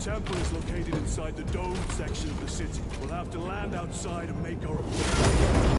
temple is located inside the domed section of the city. We'll have to land outside and make our approach.